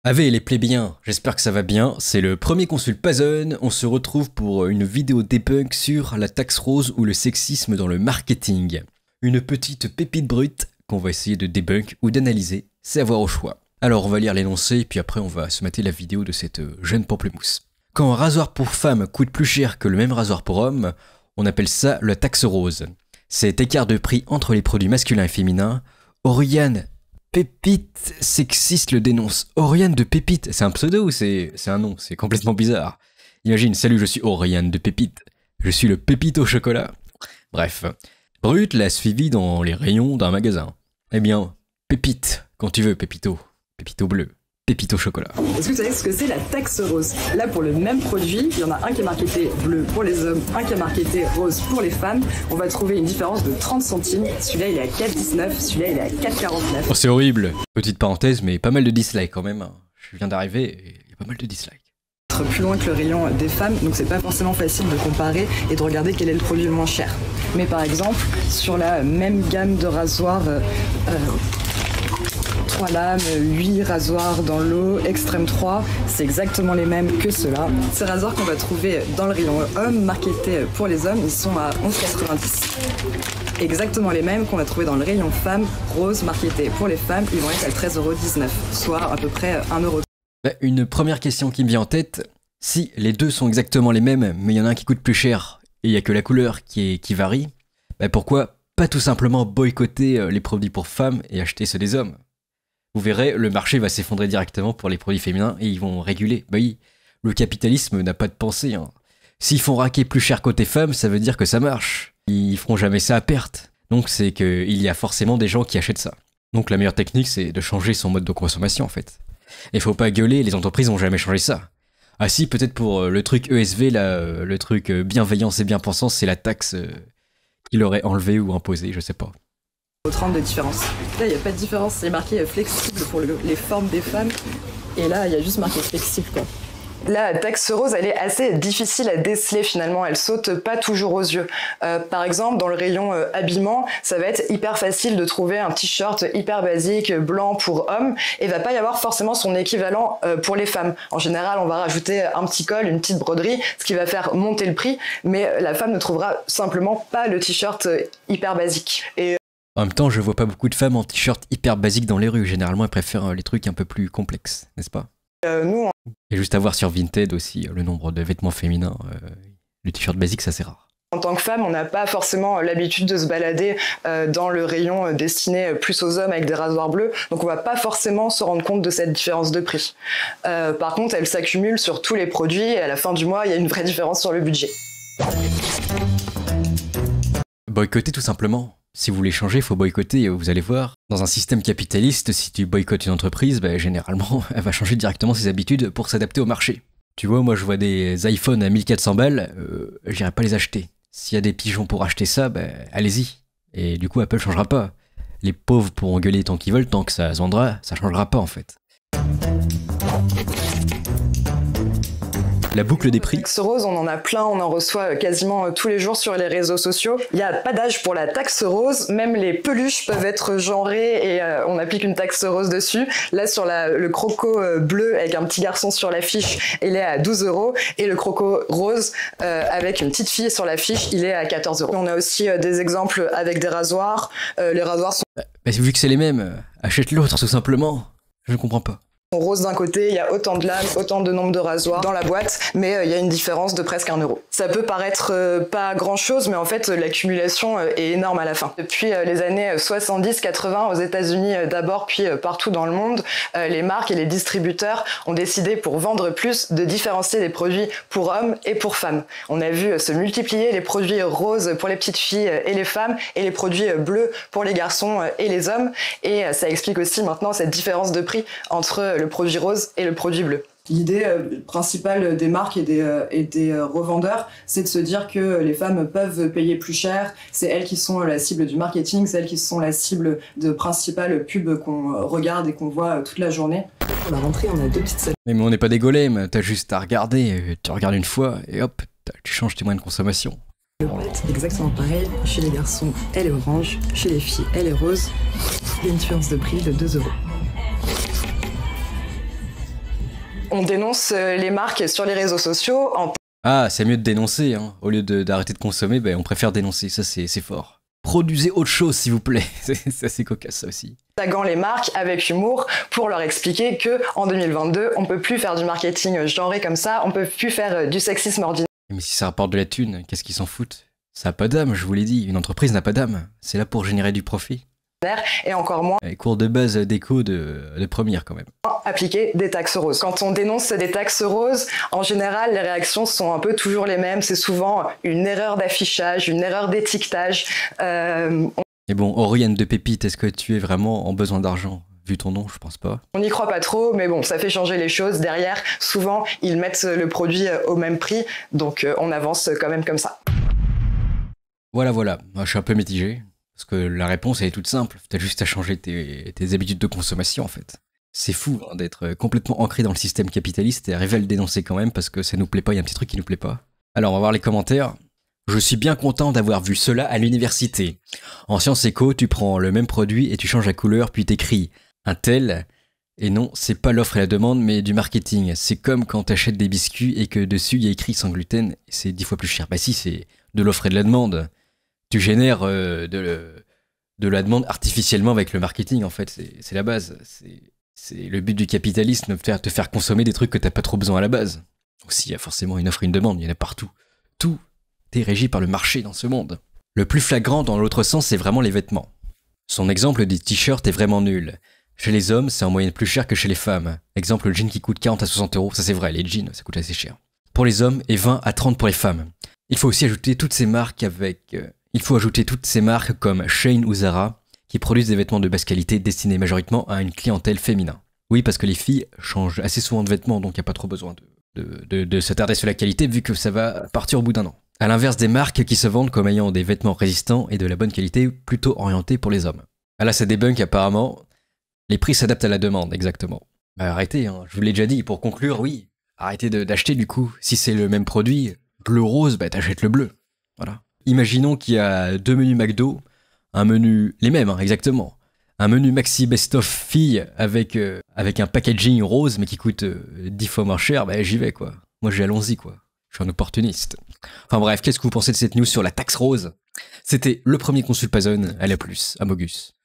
Ave les plébéiens, j'espère que ça va bien, c'est le premier Consul Pazone, on se retrouve pour une vidéo debunk sur la taxe rose ou le sexisme dans le marketing. Une petite pépite brute qu'on va essayer de debunk ou d'analyser, c'est à voir au choix. Alors on va lire l'énoncé et puis après on va se mater la vidéo de cette jeune pamplemousse. Quand un rasoir pour femme coûte plus cher que le même rasoir pour homme, on appelle ça la taxe rose. Cet écart de prix entre les produits masculins et féminins, Oriane Pépite sexiste le dénonce. Oriane de Pépite, c'est un pseudo ou c'est un nom? C'est complètement bizarre. Imagine, salut, je suis Oriane de Pépite. Je suis le pépite au chocolat. Bref. Brut l'a suivi dans les rayons d'un magasin. Eh bien, Pépite, quand tu veux, Pépito. Pépito bleu. Pépite au chocolat. Est-ce que vous savez ce que c'est la taxe rose? Là, pour le même produit, il y en a un qui est marketé bleu pour les hommes, un qui est marketé rose pour les femmes. On va trouver une différence de 30 centimes. Celui-là, il est à 4,19, celui-là, il est à 4,49. Oh, c'est horrible. Petite parenthèse, mais pas mal de dislikes quand même. Je viens d'arriver et il y a pas mal de dislikes. Plus loin que le rayon des femmes, donc c'est pas forcément facile de comparer et de regarder quel est le produit le moins cher. Mais par exemple, sur la même gamme de rasoirs, 3 lames, 8 rasoirs dans l'eau, extrême 3, c'est exactement les mêmes que ceux-là. Ces rasoirs qu'on va trouver dans le rayon homme, marketés pour les hommes, ils sont à 11,90. Exactement les mêmes qu'on va trouver dans le rayon femme, rose, marketés pour les femmes, ils vont être à 13,19 €, soit à peu près 1 €. Une première question qui me vient en tête, si les deux sont exactement les mêmes, mais il y en a un qui coûte plus cher et il n'y a que la couleur qui varie, pourquoi pas tout simplement boycotter les produits pour femmes et acheter ceux des hommes? Vous verrez, le marché va s'effondrer directement pour les produits féminins et ils vont réguler. Bah oui, le capitalisme n'a pas de pensée. S'ils font raquer plus cher côté femmes, ça veut dire que ça marche. Ils feront jamais ça à perte. Donc c'est qu'il y a forcément des gens qui achètent ça. Donc la meilleure technique, c'est de changer son mode de consommation en fait. Et faut pas gueuler, les entreprises ont jamais changé ça. Ah si, peut-être pour le truc ESV, là, le truc bienveillance et bien-pensance, c'est la taxe qu'il aurait enlevé ou imposé, je sais pas. 30 de différence. Là, il n'y a pas de différence, c'est marqué flexible pour les formes des femmes, et là, il y a juste marqué flexible, quoi. La taxe rose, elle est assez difficile à déceler finalement, elle saute pas toujours aux yeux. Par exemple, dans le rayon habillement, ça va être hyper facile de trouver un t-shirt hyper basique, blanc pour hommes, et il va pas y avoir forcément son équivalent pour les femmes. En général, on va rajouter un petit col, une petite broderie, ce qui va faire monter le prix, mais la femme ne trouvera simplement pas le t-shirt hyper basique. Et en même temps, je vois pas beaucoup de femmes en t-shirt hyper basique dans les rues. Généralement, elles préfèrent les trucs un peu plus complexes, n'est-ce pas? Et juste à voir sur Vinted aussi le nombre de vêtements féminins. Le t-shirt basique, ça c'est rare. En tant que femme, on n'a pas forcément l'habitude de se balader dans le rayon destiné plus aux hommes avec des rasoirs bleus, donc on va pas forcément se rendre compte de cette différence de prix. Par contre, elle s'accumule sur tous les produits et à la fin du mois, il y a une vraie différence sur le budget. Boycotter tout simplement. Si vous voulez changer, il faut boycotter, vous allez voir. Dans un système capitaliste, si tu boycottes une entreprise, généralement, elle va changer directement ses habitudes pour s'adapter au marché. Tu vois, moi je vois des iPhones à 1400 balles, j'irai pas les acheter. S'il y a des pigeons pour acheter ça, allez-y. Et du coup, Apple changera pas. Les pauvres pourront gueuler tant qu'ils veulent, tant que ça se vendra, ça changera pas en fait. La boucle des prix. Taxe rose, on en a plein, on en reçoit quasiment tous les jours sur les réseaux sociaux. Il n'y a pas d'âge pour la taxe rose, même les peluches peuvent être genrées et on applique une taxe rose dessus. Là, sur le croco bleu avec un petit garçon sur l'affiche, il est à 12 € et le croco rose avec une petite fille sur l'affiche, il est à 14 €. On a aussi des exemples avec des rasoirs. Les rasoirs sont... vu que c'est les mêmes, achète l'autre tout simplement. Je ne comprends pas. Rose d'un côté, il y a autant de lames, autant de nombre de rasoirs dans la boîte, mais il y a une différence de presque 1 €. Ça peut paraître pas grand chose, mais en fait l'accumulation est énorme à la fin. Depuis les années 70-80 aux États-Unis d'abord, puis partout dans le monde, les marques et les distributeurs ont décidé pour vendre plus de différencier les produits pour hommes et pour femmes. On a vu se multiplier les produits roses pour les petites filles et les femmes, et les produits bleus pour les garçons et les hommes, et ça explique aussi maintenant cette différence de prix entre le produit rose et le produit bleu. L'idée principale des marques et des revendeurs, c'est de se dire que les femmes peuvent payer plus cher, c'est elles qui sont la cible du marketing, c'est elles qui sont la cible de principales pubs qu'on regarde et qu'on voit toute la journée. Pour la rentrée, on a 2 petites salles. Mais on n'est pas des golems, t'as juste à regarder, tu regardes une fois et hop, tu changes tes moyens de consommation. Le boîte, exactement pareil, chez les garçons, elle est orange, chez les filles, elle est rose. Il y a une différence de prix de 2 €. On dénonce les marques sur les réseaux sociaux en Ah, c'est mieux de dénoncer, hein. Au lieu d'arrêter de consommer, ben, on préfère dénoncer, ça c'est fort. Produisez autre chose s'il vous plaît, c'est assez cocasse ça aussi. taguant les marques avec humour pour leur expliquer que en 2022, on peut plus faire du marketing genré comme ça, on peut plus faire du sexisme ordinaire. Mais si ça rapporte de la thune, qu'est-ce qu'ils s'en foutent? Ça a pas d'âme, je vous l'ai dit, une entreprise n'a pas d'âme, c'est là pour générer du profit. Et encore moins Cours de base d'éco de première quand même. appliquer des taxes roses. Quand on dénonce des taxes roses, en général, les réactions sont un peu toujours les mêmes. C'est souvent une erreur d'affichage, une erreur d'étiquetage. Et bon, Oriane de Pépite, est-ce que tu es vraiment en besoin d'argent? Vu ton nom, je pense pas. On n'y croit pas trop, mais bon, ça fait changer les choses. Derrière, souvent, ils mettent le produit au même prix, donc on avance quand même comme ça. Voilà, moi, je suis un peu mitigé. Parce que la réponse, elle est toute simple. T'as juste à changer tes habitudes de consommation, en fait. C'est fou hein, d'être complètement ancré dans le système capitaliste et arriver à le dénoncer quand même parce que ça nous plaît pas, il y a un petit truc qui nous plaît pas. Alors, on va voir les commentaires. Je suis bien content d'avoir vu cela à l'université. En sciences éco, tu prends le même produit et tu changes la couleur, puis t'écris un tel. Et non, c'est pas l'offre et la demande, mais du marketing. C'est comme quand t'achètes des biscuits et que dessus il y a écrit sans gluten, et c'est 10 fois plus cher. Bah si, c'est de l'offre et de la demande. Tu génères de la demande artificiellement avec le marketing, en fait. C'est la base. C'est le but du capitalisme, de te faire consommer des trucs que t'as pas trop besoin à la base. Aussi, il y a forcément une offre et une demande, il y en a partout. Tout est régi par le marché dans ce monde. Le plus flagrant dans l'autre sens, c'est vraiment les vêtements. Son exemple des t-shirts est vraiment nul. Chez les hommes, c'est en moyenne plus cher que chez les femmes. Exemple, le jean qui coûte 40 à 60 euros, ça c'est vrai, les jeans, ça coûte assez cher. Pour les hommes, et 20 à 30 pour les femmes. Il faut aussi ajouter toutes ces marques comme Shein ou Zara, qui produisent des vêtements de basse qualité destinés majoritairement à une clientèle féminin. Oui, parce que les filles changent assez souvent de vêtements, donc il n'y a pas trop besoin de s'attarder sur la qualité, vu que ça va partir au bout d'un an. À l'inverse des marques qui se vendent comme ayant des vêtements résistants et de la bonne qualité, plutôt orientés pour les hommes. Ah là, ça débunk apparemment. Les prix s'adaptent à la demande, exactement. Bah arrêtez, hein, je vous l'ai déjà dit, pour conclure, oui. Arrêtez d'acheter du coup. Si c'est le même produit, bleu-rose, bah t'achètes le bleu. Voilà. Imaginons qu'il y a 2 menus McDo, un menu, les mêmes, hein, exactement. Un menu maxi best-of fille avec un packaging rose mais qui coûte 10 fois moins cher, bah j'y vais quoi. Moi j'ai allons-y quoi. Je suis un opportuniste. Enfin bref, qu'est-ce que vous pensez de cette news sur la taxe rose? C'était le premier Consul Pazone, à la plus, à Mogus.